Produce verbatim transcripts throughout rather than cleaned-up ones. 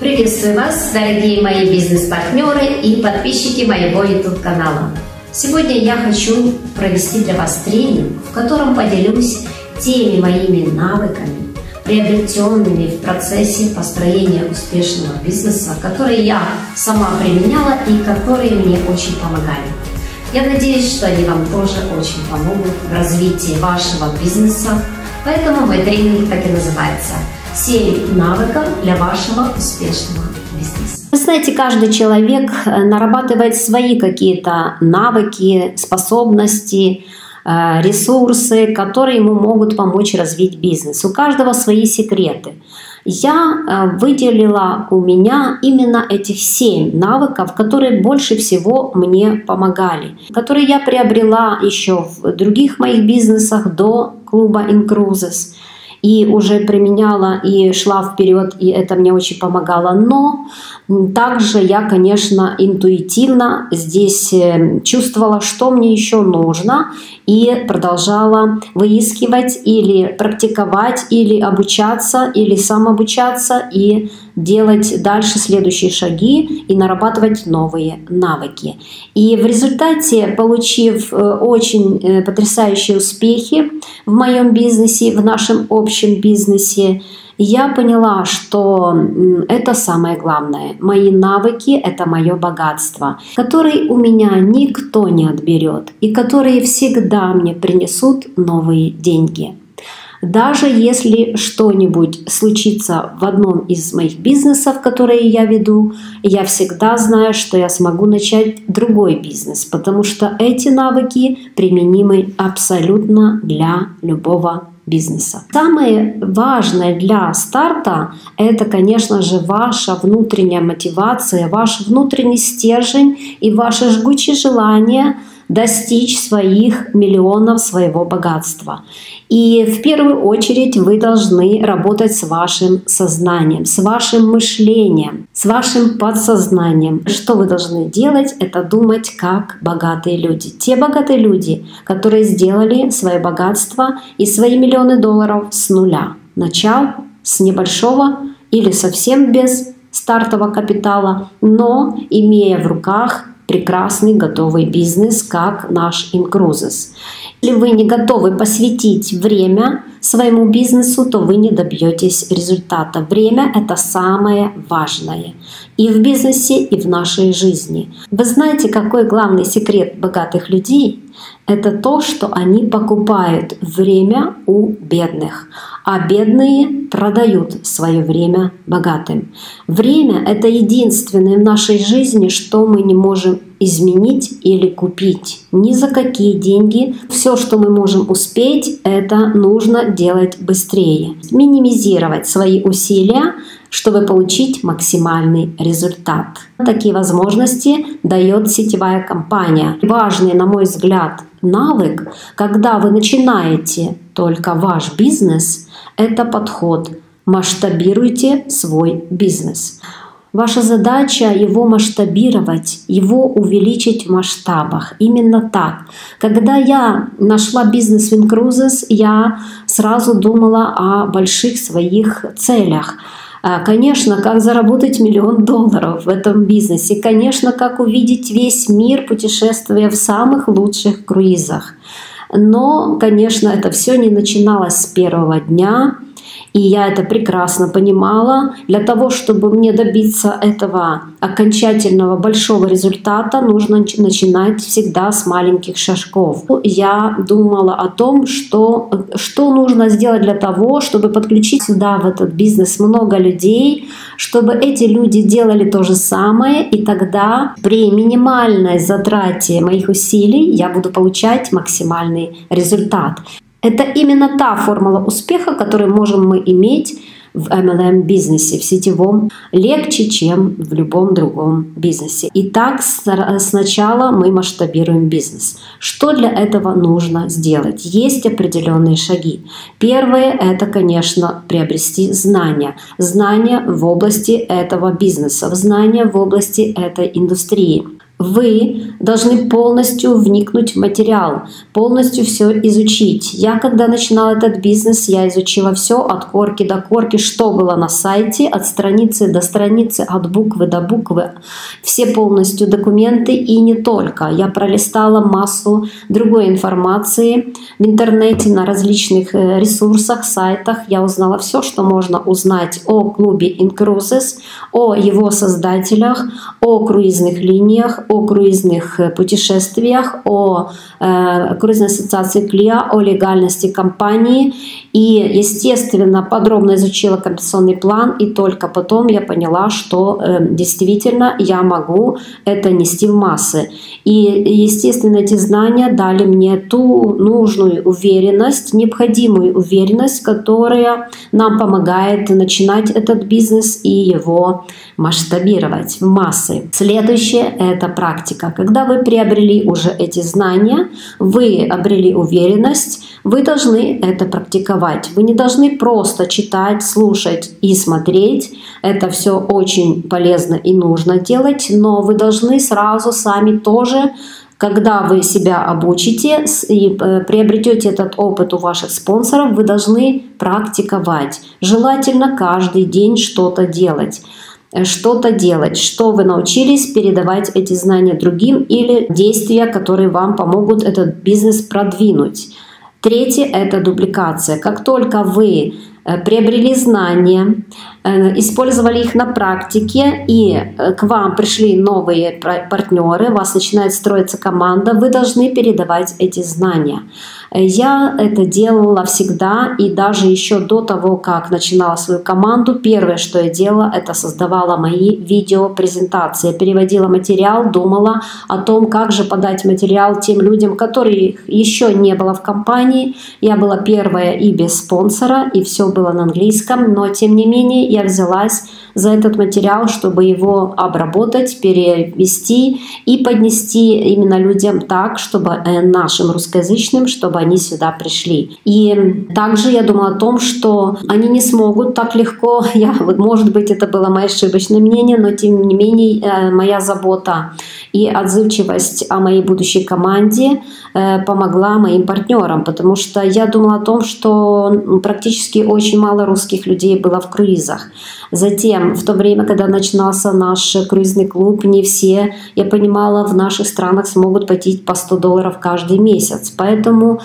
Приветствую вас, дорогие мои бизнес-партнеры и подписчики моего YouTube-канала. Сегодня я хочу провести для вас тренинг, в котором поделюсь теми моими навыками, приобретенными в процессе построения успешного бизнеса, которые я сама применяла и которые мне очень помогали. Я надеюсь, что они вам тоже очень помогут в развитии вашего бизнеса, поэтому мой тренинг так и называется «семь навыков для вашего успешного бизнеса». Вы знаете, каждый человек нарабатывает свои какие-то навыки, способности, ресурсы, которые ему могут помочь развить бизнес. У каждого свои секреты. Я выделила у меня именно этих семь навыков, которые больше всего мне помогали, которые я приобрела еще в других моих бизнесах до клуба Incruises. И уже применяла и шла вперед, и это мне очень помогало. Но также я, конечно, интуитивно здесь чувствовала, что мне еще нужно, и продолжала выискивать или практиковать, или обучаться, или самообучаться, и делать дальше следующие шаги и нарабатывать новые навыки. И в результате, получив очень потрясающие успехи в моем бизнесе, в нашем общем бизнесе, я поняла, что это самое главное. Мои навыки — это мое богатство, которые у меня никто не отберет и которые всегда мне принесут новые деньги. Даже если что-нибудь случится в одном из моих бизнесов, которые я веду, я всегда знаю, что я смогу начать другой бизнес, потому что эти навыки применимы абсолютно для любого бизнеса. Самое важное для старта — это, конечно же, ваша внутренняя мотивация, ваш внутренний стержень и ваше жгучее желание достичь своих миллионов, своего богатства. И в первую очередь вы должны работать с вашим сознанием, с вашим мышлением, с вашим подсознанием. Что вы должны делать? Это думать как богатые люди. Те богатые люди, которые сделали свое богатство и свои миллионы долларов с нуля. Начал с небольшого или совсем без стартового капитала, но имея в руках прекрасный готовый бизнес, как наш Incruises. Если вы не готовы посвятить время своему бизнесу, то вы не добьетесь результата. Время — это самое важное и в бизнесе, и в нашей жизни. Вы знаете, какой главный секрет богатых людей? Это то, что они покупают время у бедных, а бедные продают свое время богатым. Время — это единственное в нашей жизни, что мы не можем изменить или купить ни за какие деньги. Все, что мы можем успеть, это нужно делать быстрее, минимизировать свои усилия, чтобы получить максимальный результат. Такие возможности дает сетевая компания. Важный, на мой взгляд, навык, когда вы начинаете только ваш бизнес, это подход. Масштабируйте свой бизнес. Ваша задача его масштабировать, его увеличить в масштабах. Именно так. Когда я нашла бизнес в Incruises, я сразу думала о больших своих целях. Конечно, как заработать миллион долларов в этом бизнесе. Конечно, как увидеть весь мир, путешествуя в самых лучших круизах. Но, конечно, это все не начиналось с первого дня. И я это прекрасно понимала. Для того, чтобы мне добиться этого окончательного большого результата, нужно начинать всегда с маленьких шажков. Я думала о том, что, что нужно сделать для того, чтобы подключить сюда, в этот бизнес, много людей, чтобы эти люди делали то же самое, и тогда при минимальной затрате моих усилий я буду получать максимальный результат. Это именно та формула успеха, которую можем мы иметь в эм эл эм-бизнесе, в сетевом, легче, чем в любом другом бизнесе. Итак, сначала мы масштабируем бизнес. Что для этого нужно сделать? Есть определенные шаги. Первое — это, конечно, приобрести знания. Знания в области этого бизнеса, знания в области этой индустрии. Вы должны полностью вникнуть в материал, полностью все изучить. Я, когда начинала этот бизнес, я изучила все от корки до корки, что было на сайте, от страницы до страницы, от буквы до буквы. Все полностью документы и не только. Я пролистала массу другой информации в интернете, на различных ресурсах, сайтах. Я узнала все, что можно узнать о клубе Incruises, о его создателях, о круизных линиях, о круизных путешествиях, о э, круизной ассоциации Клиа, о легальности компании. И, естественно, подробно изучила компенсационный план, и только потом я поняла, что э, действительно я могу это нести в массы. И, естественно, эти знания дали мне ту нужную уверенность, необходимую уверенность, которая нам помогает начинать этот бизнес и его масштабировать в массы. Следующее — это практика. Когда вы приобрели уже эти знания, вы обрели уверенность, вы должны это практиковать. Вы не должны просто читать, слушать и смотреть. Это все очень полезно и нужно делать, но вы должны сразу сами тоже, когда вы себя обучите и приобретете этот опыт у ваших спонсоров, вы должны практиковать. Желательно каждый день что-то делать. Что-то делать, что вы научились, передавать эти знания другим или действия, которые вам помогут этот бизнес продвинуть. Третье — это дубликация. Как только вы приобрели знания, использовали их на практике, и к вам пришли новые партнеры, у вас начинает строиться команда, вы должны передавать эти знания. Я это делала всегда, и даже еще до того, как начинала свою команду, первое, что я делала, это создавала мои видеопрезентации. Я переводила материал, думала о том, как же подать материал тем людям, которых еще не было в компании. Я была первая и без спонсора, и все было на английском, но тем не менее я взялась за этот материал, чтобы его обработать, перевести и поднести именно людям так, чтобы нашим русскоязычным, чтобы они сюда пришли. И также я думала о том, что они не смогут так легко, я, может быть, это было мое ошибочное мнение, но тем не менее моя забота и отзывчивость о моей будущей команде помогла моим партнерам, потому что я думала о том, что практически очень мало русских людей было в круизах. Затем, в то время, когда начинался наш круизный клуб, не все, я понимала, в наших странах смогут платить по сто долларов каждый месяц. Поэтому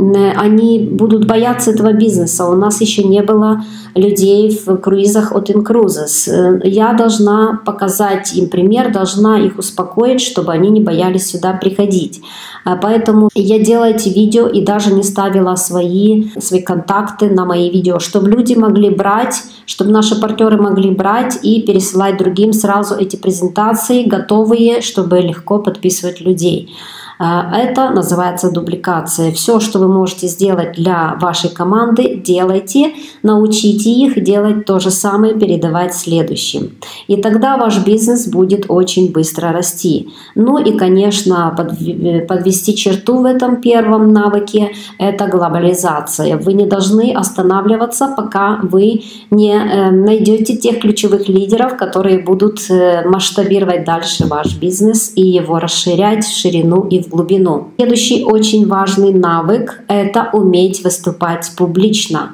они будут бояться этого бизнеса. У нас еще не было людей в круизах от Incruises. Я должна показать им пример, должна их успокоить, чтобы они не боялись сюда приходить. Поэтому я делала эти видео и даже не ставила свои, свои контакты на мои видео, чтобы люди могли брать, чтобы наши партнеры могли брать и пересылать другим сразу эти презентации, готовые, чтобы легко подписывать людей. Это называется дубликация. Все, что вы можете сделать для вашей команды, делайте, научите их делать то же самое, передавать следующим. И тогда ваш бизнес будет очень быстро расти. Ну и, конечно, подвести черту в этом первом навыке – это глобализация. Вы не должны останавливаться, пока вы не найдете тех ключевых лидеров, которые будут масштабировать дальше ваш бизнес и его расширять в ширину и в глубину. Следующий очень важный навык – это уметь выступать публично.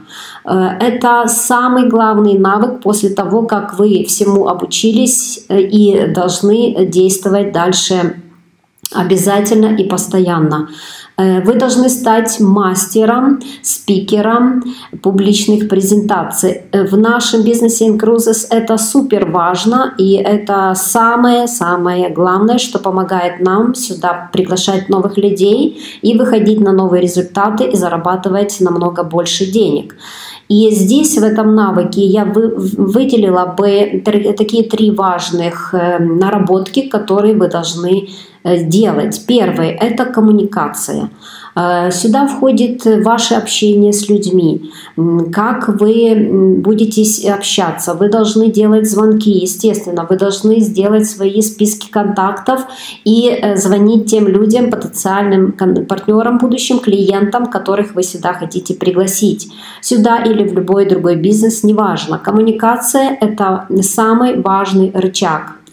Это самый главный навык после того, как вы всему обучились и должны действовать дальше обязательно и постоянно. Вы должны стать мастером, спикером публичных презентаций. В нашем бизнесе Incruises это супер важно, и это самое-самое главное, что помогает нам сюда приглашать новых людей и выходить на новые результаты и зарабатывать намного больше денег. И здесь, в этом навыке, я выделила бы такие три важных наработки, которые вы должны делать. Первое – это коммуникация. Сюда входит ваше общение с людьми, как вы будете общаться. Вы должны делать звонки, естественно, вы должны сделать свои списки контактов и звонить тем людям, потенциальным партнерам, будущим клиентам, которых вы сюда хотите пригласить. Сюда или в любой другой бизнес, неважно. Коммуникация – это самый важный рычаг.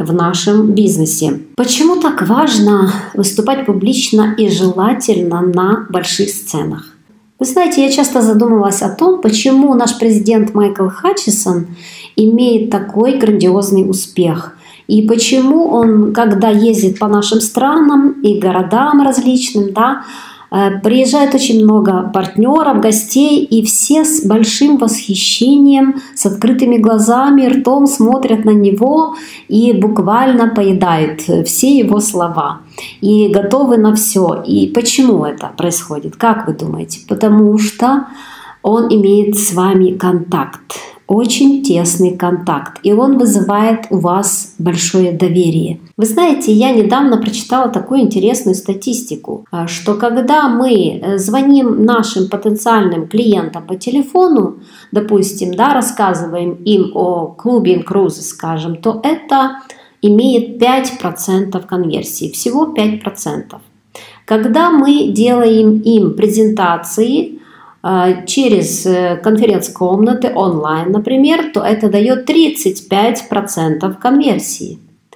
в нашем бизнесе. Почему так важно выступать публично и желательно на больших сценах? Вы знаете, я часто задумывалась о том, почему наш президент Майкл Хатчисон имеет такой грандиозный успех. И почему он, когда ездит по нашим странам и городам различным, да, приезжает очень много партнеров, гостей, и все с большим восхищением, с открытыми глазами, ртом смотрят на него и буквально поедают все его слова. И готовы на все. И почему это происходит? Как вы думаете? Потому что он имеет с вами контакт. Очень тесный контакт, и он вызывает у вас большое доверие. Вы знаете, я недавно прочитала такую интересную статистику, что когда мы звоним нашим потенциальным клиентам по телефону, допустим, да, рассказываем им о клубе Incruises, скажем, то это имеет пять процентов конверсии, всего пять процентов. Когда мы делаем им презентации через конференц-комнаты онлайн, например, то это дает тридцать пять процентов конверсии.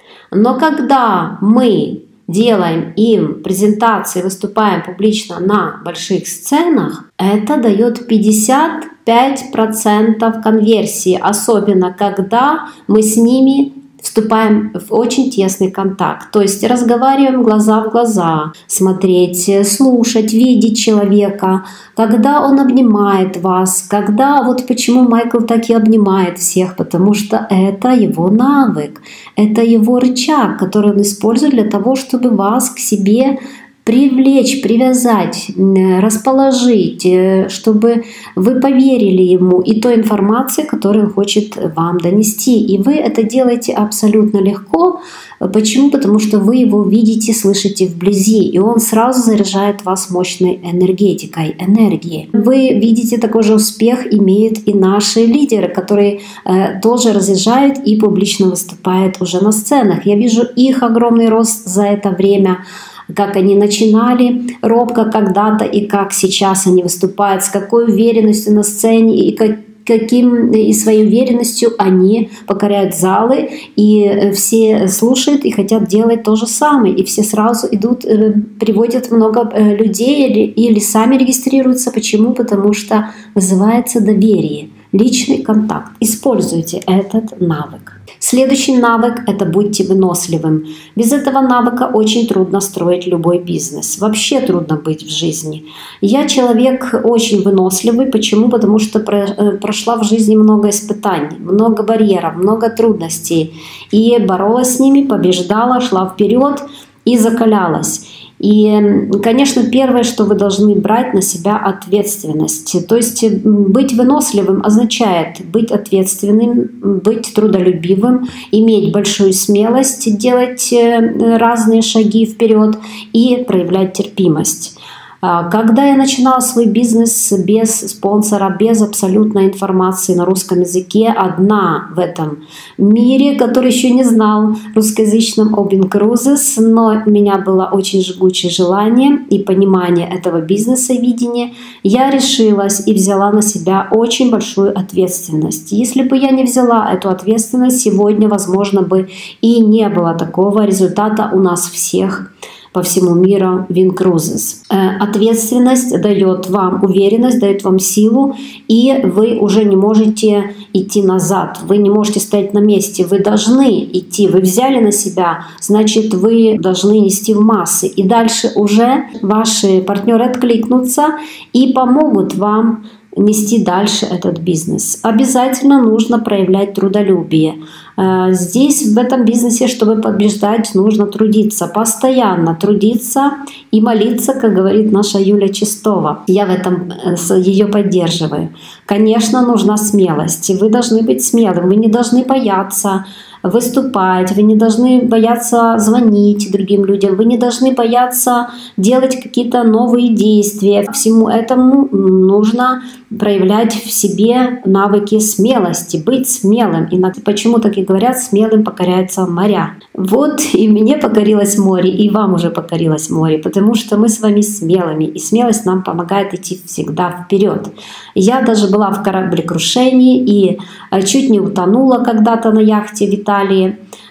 Но когда мы делаем им презентации, выступаем публично на больших сценах, это дает пятьдесят пять процентов конверсии, особенно когда мы с ними вступаем в очень тесный контакт, то есть разговариваем глаза в глаза, смотреть, слушать, видеть человека, когда он обнимает вас, когда, вот почему Майкл так и обнимает всех, потому что это его навык, это его рычаг, который он использует для того, чтобы вас к себе привлечь, привязать, расположить, чтобы вы поверили ему и той информации, которую он хочет вам донести. И вы это делаете абсолютно легко. Почему? Потому что вы его видите, слышите вблизи, и он сразу заряжает вас мощной энергетикой, энергией. Вы видите, такой же успех имеют и наши лидеры, которые э, тоже разъезжают и публично выступают уже на сценах. Я вижу их огромный рост за это время, как они начинали робко когда-то и как сейчас они выступают, с какой уверенностью на сцене и как, каким и своей уверенностью они покоряют залы, и все слушают и хотят делать то же самое, и все сразу идут, приводят много людей или, или сами регистрируются. Почему? Потому что вызывается доверие, личный контакт. Используйте этот навык. Следующий навык – это будьте выносливым. Без этого навыка очень трудно строить любой бизнес. Вообще трудно быть в жизни. Я человек очень выносливый. Почему? Потому что прошла в жизни много испытаний, много барьеров, много трудностей. И боролась с ними, побеждала, шла вперед и закалялась. И, конечно, первое, что вы должны брать на себя ответственность. То есть быть выносливым означает быть ответственным, быть трудолюбивым, иметь большую смелость, делать разные шаги вперед и проявлять терпимость. Когда я начинала свой бизнес без спонсора, без абсолютной информации на русском языке, одна в этом мире, который еще не знал русскоязычном об Incruises, но у меня было очень жгучее желание и понимание этого бизнеса, видение, я решилась и взяла на себя очень большую ответственность. Если бы я не взяла эту ответственность, сегодня, возможно, бы и не было такого результата у нас всех по всему миру в Incruises. Ответственность дает вам уверенность, дает вам силу, и вы уже не можете идти назад, вы не можете стоять на месте, вы должны идти, вы взяли на себя, значит, вы должны нести в массы. И дальше уже ваши партнеры откликнутся и помогут вам нести дальше этот бизнес. Обязательно нужно проявлять трудолюбие. Здесь, в этом бизнесе, чтобы побеждать, нужно трудиться, постоянно трудиться и молиться, как говорит наша Юля Чистова. Я в этом ее поддерживаю. Конечно, нужна смелость. Вы должны быть смелым, вы не должны бояться выступать, вы не должны бояться звонить другим людям, вы не должны бояться делать какие-то новые действия. Всему этому нужно проявлять в себе навыки смелости, быть смелым. И почему так и говорят, смелым покоряются моря. Вот и мне покорилось море, и вам уже покорилось море, потому что мы с вами смелыми, и смелость нам помогает идти всегда вперед. Я даже была в кораблекрушении и чуть не утонула когда-то на яхте в Италии.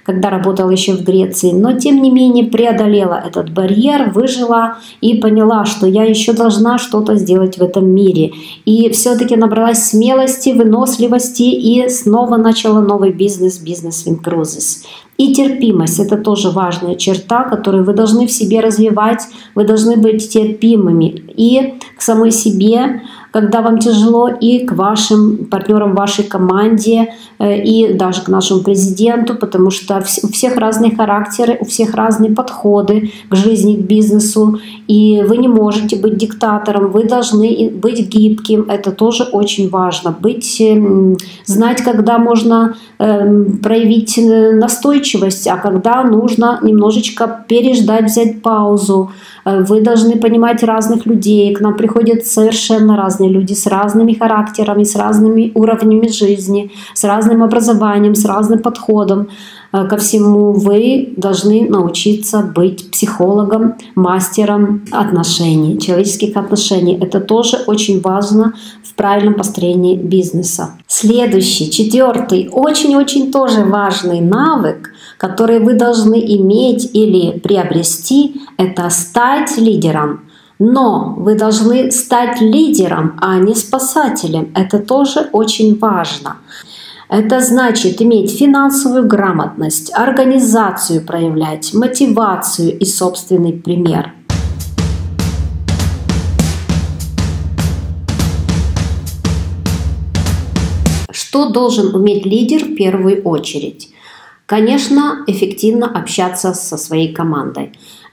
когда работала еще в Греции, но тем не менее преодолела этот барьер, выжила и поняла, что я еще должна что-то сделать в этом мире. И все-таки набралась смелости, выносливости и снова начала новый бизнес, бизнес Wind Cruises. И терпимость — это тоже важная черта, которую вы должны в себе развивать, вы должны быть терпимыми и к самой себе, когда вам тяжело, и к вашим партнерам, вашей команде, и даже к нашему президенту, потому что у всех разные характеры, у всех разные подходы к жизни, к бизнесу, и вы не можете быть диктатором, вы должны быть гибким, это тоже очень важно, быть, знать, когда можно проявить настойчивость, а когда нужно немножечко переждать, взять паузу. Вы должны понимать разных людей. К нам приходят совершенно разные люди с разными характерами, с разными уровнями жизни, с разным образованием, с разным подходом ко всему. Вы должны научиться быть психологом, мастером отношений, человеческих отношений. Это тоже очень важно в правильном построении бизнеса. Следующий, четвертый, очень-очень тоже важный навык, который вы должны иметь или приобрести, это стать лидером. Но вы должны стать лидером, а не спасателем. Это тоже очень важно. Это значит иметь финансовую грамотность, организацию проявлять, мотивацию и собственный пример. Что должен уметь лидер в первую очередь? Конечно, эффективно общаться со своей командой.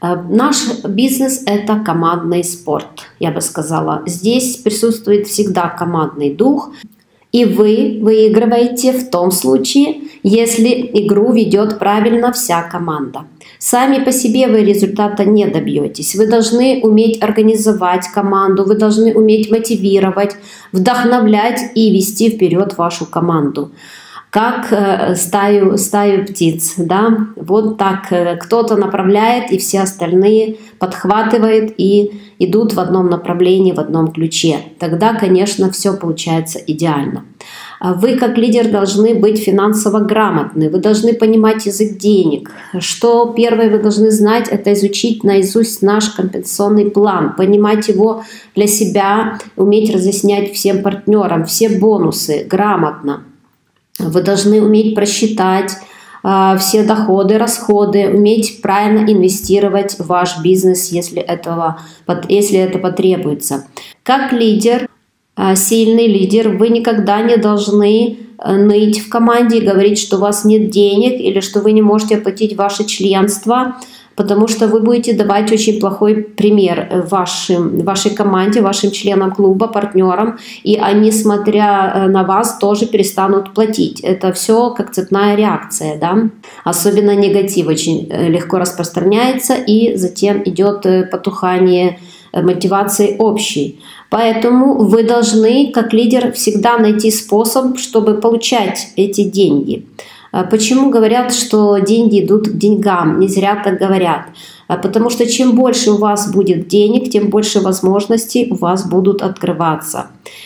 Наш бизнес — это командный спорт, я бы сказала. Здесь присутствует всегда командный дух, и вы выигрываете в том случае, если игру ведет правильно вся команда. Сами по себе вы результата не добьетесь. Вы должны уметь организовать команду, вы должны уметь мотивировать, вдохновлять и вести вперед вашу команду. Как э, стаю, стаю птиц, да, вот так э, кто-то направляет, и все остальные подхватывают и идут в одном направлении, в одном ключе. Тогда, конечно, все получается идеально. Вы, как лидер, должны быть финансово грамотны, вы должны понимать язык денег. Что первое вы должны знать, это изучить наизусть наш компенсационный план, понимать его для себя, уметь разъяснять всем партнерам, все бонусы грамотно. Вы должны уметь просчитать э, все доходы, расходы, уметь правильно инвестировать в ваш бизнес, если, этого, если это потребуется. Как лидер, э, сильный лидер, вы никогда не должны э, ныть в команде и говорить, что у вас нет денег или что вы не можете оплатить ваше членство, потому что вы будете давать очень плохой пример вашим, вашей команде, вашим членам клуба, партнерам, и они, смотря на вас, тоже перестанут платить. Это все как цепная реакция, да? Особенно негатив очень легко распространяется, и затем идет потухание мотивации общей. Поэтому вы должны, как лидер, всегда найти способ, чтобы получать эти деньги. Почему говорят, что деньги идут к деньгам? Не зря так говорят. Потому что чем больше у вас будет денег, тем больше возможностей у вас будут открываться.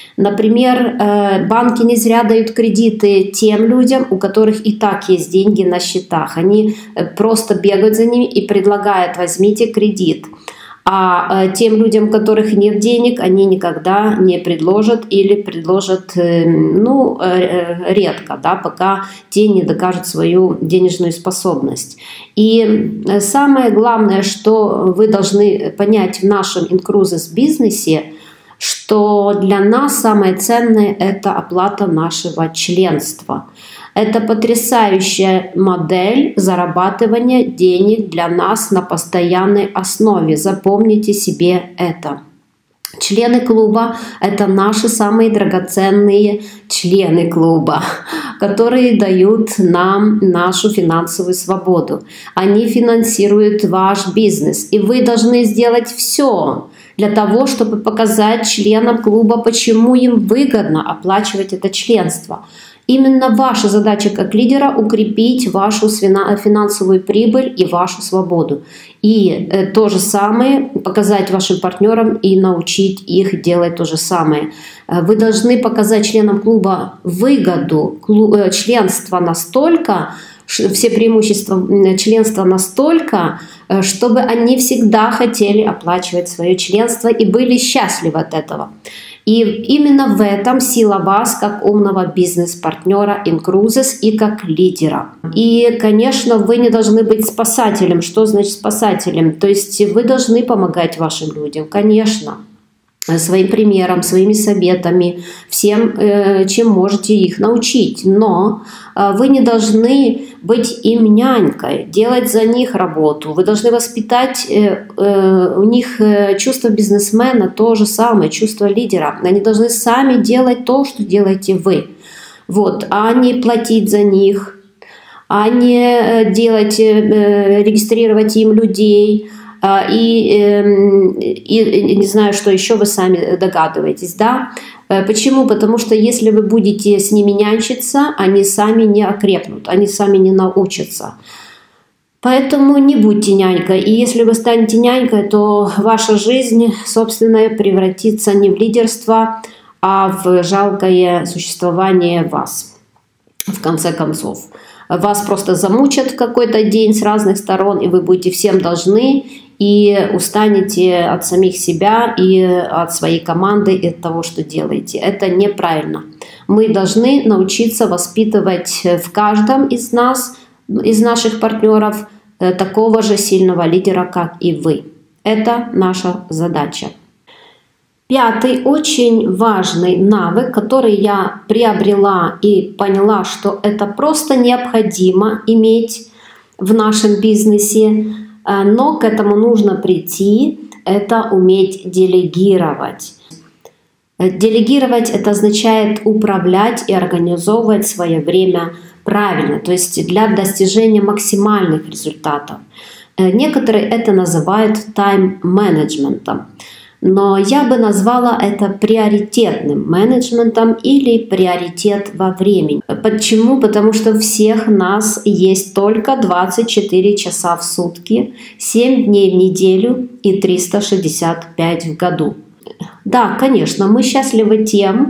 Например, банки не зря дают кредиты тем людям, у которых и так есть деньги на счетах. Они просто бегают за ними и предлагают: возьмите кредит. А тем людям, у которых нет денег, они никогда не предложат или предложат, ну, редко, да, пока те не докажут свою денежную способность. И самое главное, что вы должны понять в нашем Wind Cruises бизнесе, что для нас самое ценное — это оплата нашего членства. Это потрясающая модель зарабатывания денег для нас на постоянной основе. Запомните себе это. Члены клуба — это наши самые драгоценные члены клуба, которые дают нам нашу финансовую свободу. Они финансируют ваш бизнес, и вы должны сделать все для того, чтобы показать членам клуба, почему им выгодно оплачивать это членство. Именно ваша задача как лидера — укрепить вашу финансовую прибыль и вашу свободу. И то же самое показать вашим партнерам и научить их делать то же самое. Вы должны показать членам клуба выгоду членства настолько, все преимущества членства настолько, чтобы они всегда хотели оплачивать свое членство и были счастливы от этого. И именно в этом сила вас как умного бизнес-партнера Incruises и как лидера. И, конечно, вы не должны быть спасателем. Что значит спасателем? То есть вы должны помогать вашим людям, конечно, своим примером, своими советами, всем, чем можете их научить. Но вы не должны быть им нянькой, делать за них работу. Вы должны воспитать у них чувство бизнесмена, то же самое, чувство лидера. Они должны сами делать то, что делаете вы. Вот, а не платить за них, а не делать, регистрировать им людей, И, и, и не знаю, что еще вы сами догадываетесь, да? Почему? Потому что если вы будете с ними нянчиться, они сами не окрепнут, они сами не научатся. Поэтому не будьте нянькой. И если вы станете нянькой, то ваша жизнь, собственно, превратится не в лидерство, а в жалкое существование вас, в конце концов. Вас просто замучат в какой-то день с разных сторон, и вы будете всем должны, и устанете от самих себя и от своей команды, и от того, что делаете. Это неправильно. Мы должны научиться воспитывать в каждом из нас, из наших партнеров, такого же сильного лидера, как и вы. Это наша задача. Пятый очень важный навык, который я приобрела и поняла, что это просто необходимо иметь в нашем бизнесе, но к этому нужно прийти, это уметь делегировать. Делегировать — это означает управлять и организовывать свое время правильно, то есть для достижения максимальных результатов. Некоторые это называют тайм-менеджментом. Но я бы назвала это приоритетным менеджментом или приоритет во времени. Почему? Потому что у всех нас есть только двадцать четыре часа в сутки, семь дней в неделю и триста шестьдесят пять в году. Да, конечно, мы счастливы тем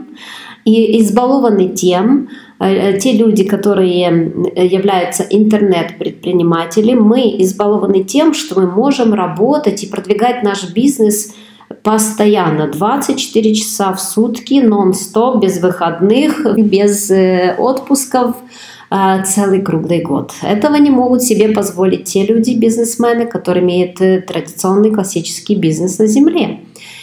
и избалованы тем, те люди, которые являются интернет-предпринимателями, мы избалованы тем, что мы можем работать и продвигать наш бизнес постоянно, двадцать четыре часа в сутки, нон-стоп, без выходных, без отпусков, целый круглый год. Этого не могут себе позволить те люди, бизнесмены, которые имеют традиционный классический бизнес на земле.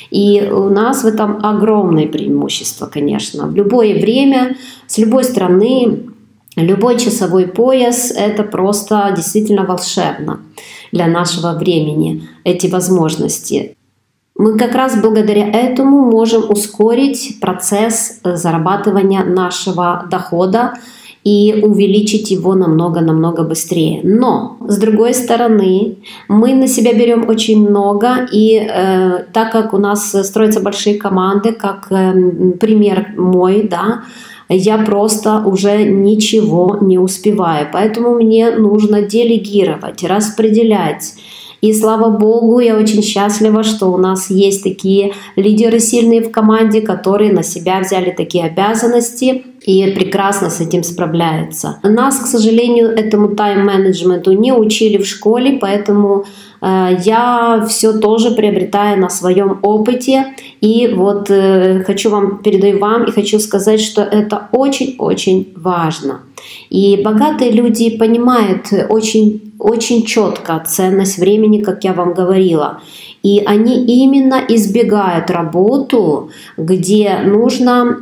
И у нас в этом огромное преимущество, конечно. В любое время, с любой страны, любой часовой пояс — это просто действительно волшебно для нашего времени, эти возможности. Мы как раз благодаря этому можем ускорить процесс зарабатывания нашего дохода и увеличить его намного-намного быстрее. Но, с другой стороны, мы на себя берем очень много, и э, так как у нас строятся большие команды, как э, пример мой, да, я просто уже ничего не успеваю. Поэтому мне нужно делегировать, распределять. И слава богу, я очень счастлива, что у нас есть такие лидеры сильные в команде, которые на себя взяли такие обязанности и прекрасно с этим справляются. Нас, к сожалению, этому тайм-менеджменту не учили в школе, поэтому э, я все тоже приобретаю на своем опыте. И вот э, хочу вам, передаю вам и хочу сказать, что это очень-очень важно. И богатые люди понимают очень, очень четко ценность времени, как я вам говорила. И они именно избегают работу, где нужно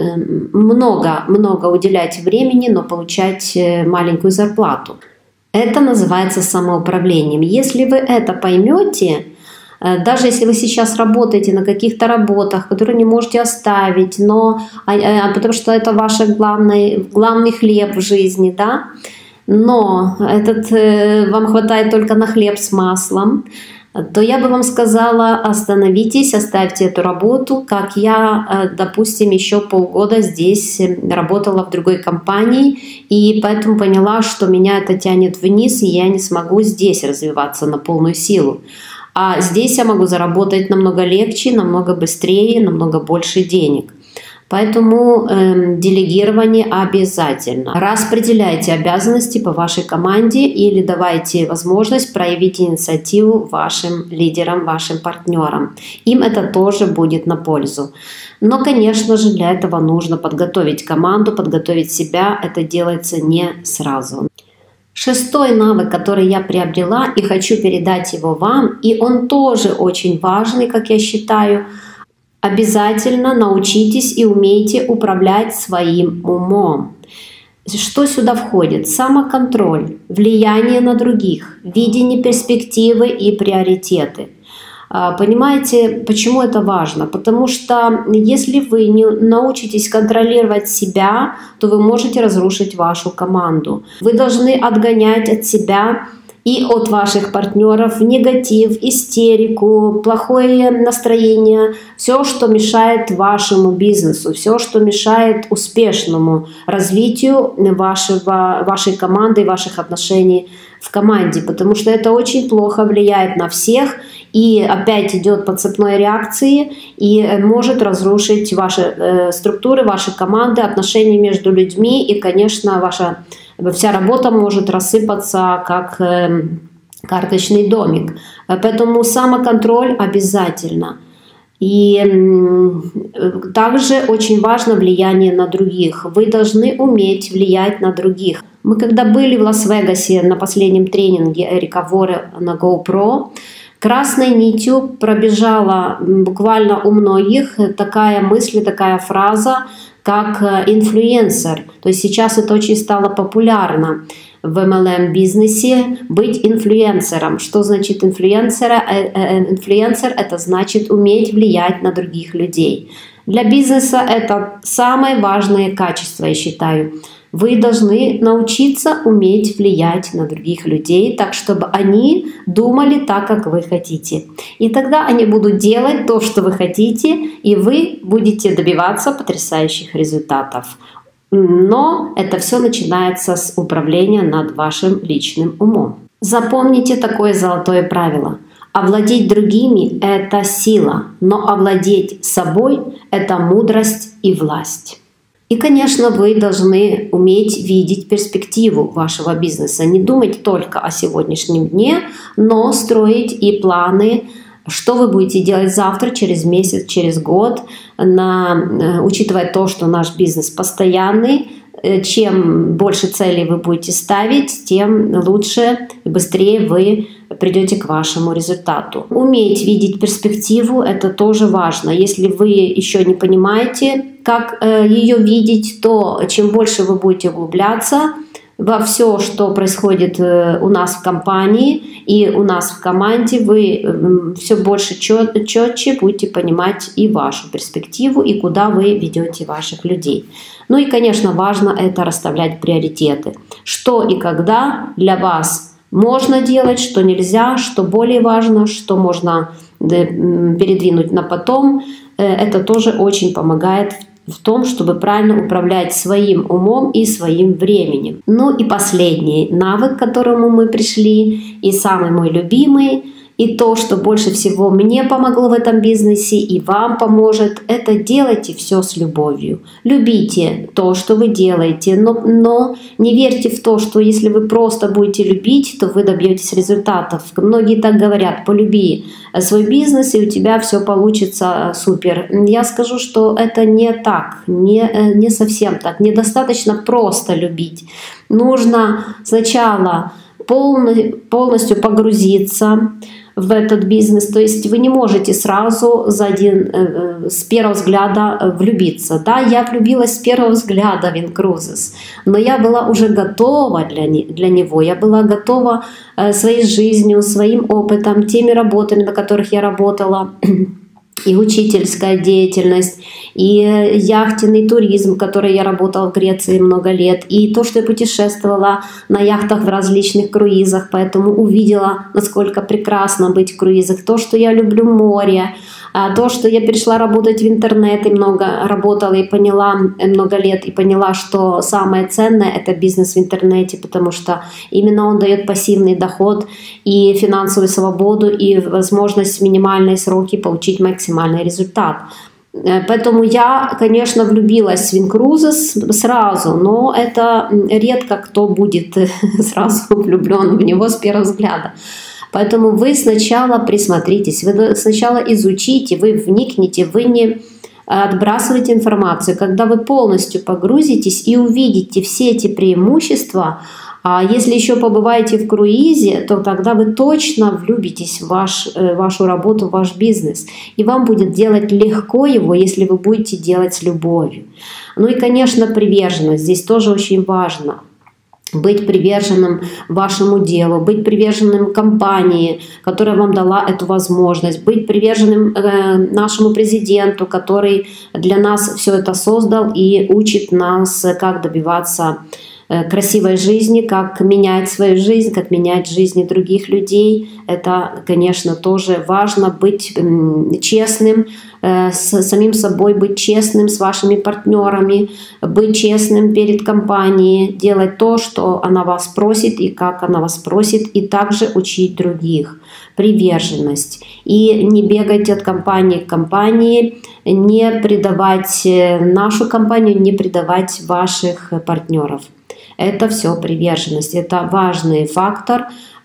много-много уделять времени, но получать маленькую зарплату. Это называется самоуправлением. Если вы это поймете, даже если вы сейчас работаете на каких-то работах, которые не можете оставить, но, потому что это ваш главный, главный хлеб в жизни, да, но этот, вам хватает только на хлеб с маслом, то я бы вам сказала: остановитесь, оставьте эту работу. Как я, допустим, еще полгода здесь работала в другой компании, и поэтому поняла, что меня это тянет вниз, и я не смогу здесь развиваться на полную силу. А здесь я могу заработать намного легче, намного быстрее, намного больше денег. Поэтому э, делегирование обязательно. Распределяйте обязанности по вашей команде или давайте возможность проявить инициативу вашим лидерам, вашим партнерам. Им это тоже будет на пользу. Но, конечно же, для этого нужно подготовить команду, подготовить себя. Это делается не сразу. Шестой навык, который я приобрела и хочу передать его вам, и он тоже очень важный, как я считаю. Обязательно научитесь и умейте управлять своим умом. Что сюда входит? Самоконтроль, влияние на других, видение перспективы и приоритеты. Понимаете, почему это важно? Потому что если вы не научитесь контролировать себя, то вы можете разрушить вашу команду. Вы должны отгонять от себя и от ваших партнеров негатив, истерику, плохое настроение, все, что мешает вашему бизнесу, все, что мешает успешному развитию вашего, вашей команды и ваших отношений в команде, потому что это очень плохо влияет на всех и опять идет по цепной реакции и может разрушить ваши э, структуры, ваши команды, отношения между людьми, и, конечно, ваша вся работа может рассыпаться как э, карточный домик. Поэтому самоконтроль обязательно. И э, также очень важно влияние на других. Вы должны уметь влиять на других. Мы когда были в Лас-Вегасе на последнем тренинге Эрика Воре на GoPro, красной нитью пробежала буквально у многих такая мысль, такая фраза, как инфлюенсер. То есть сейчас это очень стало популярно в эм эл эм-бизнесе быть инфлюенсером. Что значит инфлюенсера? Инфлюенсер — это значит уметь влиять на других людей. Для бизнеса это самое важное качество, я считаю. Вы должны научиться уметь влиять на других людей, так чтобы они думали так, как вы хотите. И тогда они будут делать то, что вы хотите, и вы будете добиваться потрясающих результатов. Но это все начинается с управления над вашим личным умом. Запомните такое золотое правило. Овладеть другими — это сила, но овладеть собой — это мудрость и власть. И, конечно, вы должны уметь видеть перспективу вашего бизнеса. Не думать только о сегодняшнем дне, но строить и планы, что вы будете делать завтра, через месяц, через год, на, учитывая то, что наш бизнес постоянный. Чем больше целей вы будете ставить, тем лучше и быстрее вы придете к вашему результату. Уметь видеть перспективу — это тоже важно. Если вы еще не понимаете, как ее видеть, то чем больше вы будете углубляться во все, что происходит у нас в компании и у нас в команде, вы все больше четче будете понимать и вашу перспективу, и куда вы ведете ваших людей. Ну и, конечно, важно это расставлять приоритеты. Что и когда для вас можно делать, что нельзя, что более важно, что можно передвинуть на потом. Это тоже очень помогает в том, чтобы правильно управлять своим умом и своим временем. Ну и последний навык, к которому мы пришли, и самый мой любимый, и то, что больше всего мне помогло в этом бизнесе и вам поможет, это делайте все с любовью. Любите то, что вы делаете, но, но не верьте в то, что если вы просто будете любить, то вы добьетесь результатов. Многие так говорят: полюби свой бизнес, и у тебя все получится супер. Я скажу, что это не так, не, не совсем так. Недостаточно просто любить. Нужно сначала полностью погрузиться в этот бизнес, то есть вы не можете сразу за один, э, с первого взгляда влюбиться. Да, я влюбилась с первого взгляда в Incruises, но я была уже готова для, не, для него, я была готова э, своей жизнью, своим опытом, теми работами, на которых я работала, и учительская деятельность, и яхтенный туризм, в который я работала в Греции много лет, и то, что я путешествовала на яхтах в различных круизах, поэтому увидела, насколько прекрасно быть в круизах, то, что я люблю море, то, что я перешла работать в интернет и много работала и поняла много лет, и поняла, что самое ценное — это бизнес в интернете, потому что именно он дает пассивный доход и финансовую свободу, и возможность в минимальные сроки получить максимальный результат. Поэтому я, конечно, влюбилась в Incruises сразу, но это редко кто будет сразу влюблен в него с первого взгляда. Поэтому вы сначала присмотритесь, вы сначала изучите, вы вникните, вы не отбрасывайте информацию. Когда вы полностью погрузитесь и увидите все эти преимущества, а если еще побываете в круизе, то тогда вы точно влюбитесь в ваш, вашу работу, в ваш бизнес. И вам будет делать легко его, если вы будете делать с любовью. Ну и, конечно, приверженность. Здесь тоже очень важно. Быть приверженным вашему делу, быть приверженным компании, которая вам дала эту возможность, быть приверженным э, нашему президенту, который для нас все это создал и учит нас, как добиваться э, красивой жизни, как менять свою жизнь, как менять жизни других людей. Это, конечно, тоже важно, быть э, честным э, с самим собой, быть честным с вашими партнерами, быть честным перед компанией, делать то, что она вас просит и как она вас просит, и также учить других. Приверженность. И не бегать от компании к компании, не предавать нашу компанию, не предавать ваших партнеров. Это все приверженность. Это важный фактор,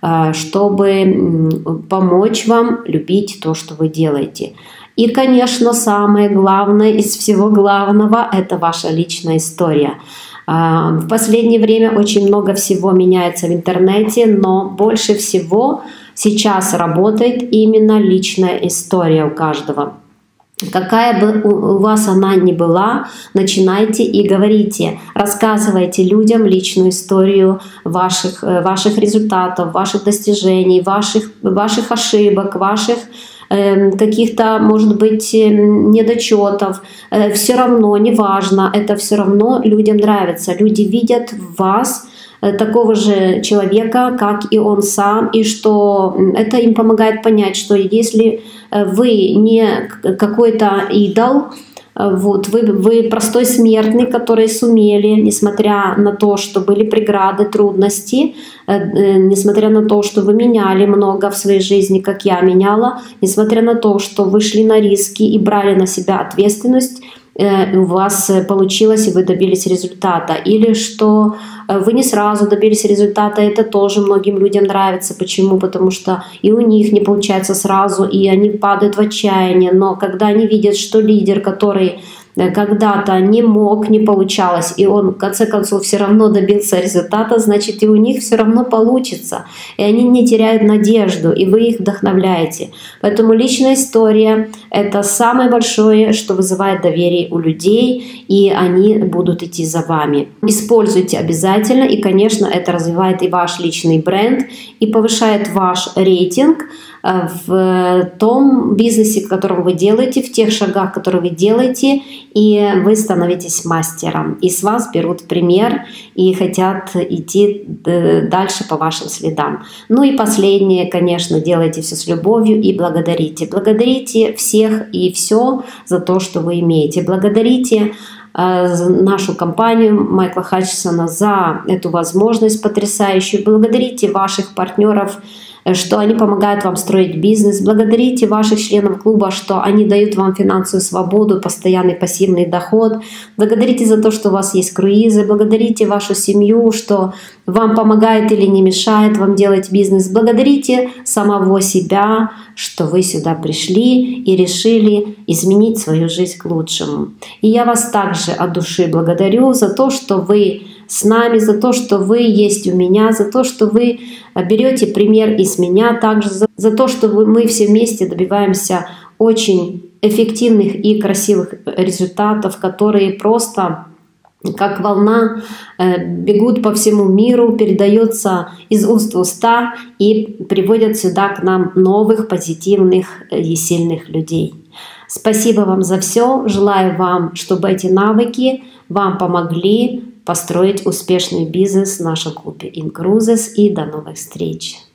чтобы помочь вам любить то, что вы делаете. И, конечно, самое главное из всего главного – это ваша личная история. В последнее время очень много всего меняется в интернете, но больше всего сейчас работает именно личная история у каждого. Какая бы у вас она ни была, начинайте и говорите, рассказывайте людям личную историю ваших, ваших результатов, ваших достижений, ваших, ваших ошибок, ваших э, каких-то, может быть, недочетов. Э, все равно, неважно, это все равно людям нравится. Люди видят в вас такого же человека, как и он сам, и что это им помогает понять, что если вы не какой-то идол, вот, вы, вы простой смертный, который сумели, несмотря на то, что были преграды, трудности, несмотря на то, что вы меняли много в своей жизни, как я меняла, несмотря на то, что вы шли на риски и брали на себя ответственность, у вас получилось и вы добились результата, или что вы не сразу добились результата, это тоже многим людям нравится. Почему? Потому что и у них не получается сразу, и они падают в отчаяние, но когда они видят, что лидер, который когда-то не мог, не получалось, и он в конце концов все равно добился результата, значит и у них все равно получится. И они не теряют надежду, и вы их вдохновляете. Поэтому личная история — это самое большое, что вызывает доверие у людей, и они будут идти за вами. Используйте обязательно, и, конечно, это развивает и ваш личный бренд, и повышает ваш рейтинг в том бизнесе, в котором вы делаете, в тех шагах, которые вы делаете, и вы становитесь мастером. И с вас берут пример и хотят идти дальше по вашим следам. Ну и последнее, конечно, делайте все с любовью и благодарите. Благодарите всех и все за то, что вы имеете. Благодарите нашу компанию Майкла Хатчинсона за эту возможность потрясающую. Благодарите ваших партнеров, что они помогают вам строить бизнес. Благодарите ваших членов клуба, что они дают вам финансовую свободу, постоянный пассивный доход. Благодарите за то, что у вас есть круизы. Благодарите вашу семью, что вам помогает или не мешает вам делать бизнес. Благодарите самого себя, что вы сюда пришли и решили изменить свою жизнь к лучшему. И я вас также от души благодарю за то, что вы с нами, за то, что вы есть у меня, за то, что вы берете пример из меня, также за, за то, что вы, мы все вместе добиваемся очень эффективных и красивых результатов, которые просто как волна бегут по всему миру, передаются из уст в уста и приводят сюда к нам новых, позитивных и сильных людей. Спасибо вам за все. Желаю вам, чтобы эти навыки вам помогли построить успешный бизнес в нашем клубе Incruises. И до новых встреч!